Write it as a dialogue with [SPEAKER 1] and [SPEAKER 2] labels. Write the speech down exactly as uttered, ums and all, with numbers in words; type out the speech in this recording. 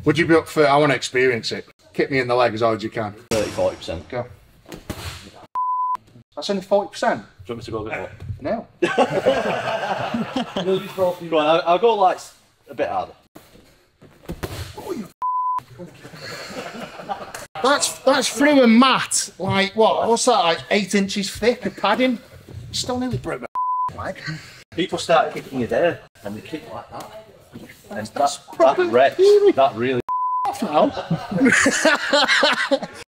[SPEAKER 1] Would you be up for, I want to experience it. Kick me in the leg as hard as you can.
[SPEAKER 2] thirty, forty percent.
[SPEAKER 1] Go. That's only forty percent.
[SPEAKER 2] Do you want me to go a bit more?
[SPEAKER 1] No.
[SPEAKER 2] Go on, I'll, I'll go like a bit harder.
[SPEAKER 1] That's that's through a mat. Like what? What's that? Like eight inches thick of padding. Still nearly broke my leg.
[SPEAKER 2] People start kicking you there, and they kick like that. And
[SPEAKER 1] That's
[SPEAKER 2] that, that wrecks. That really.
[SPEAKER 1] Off now.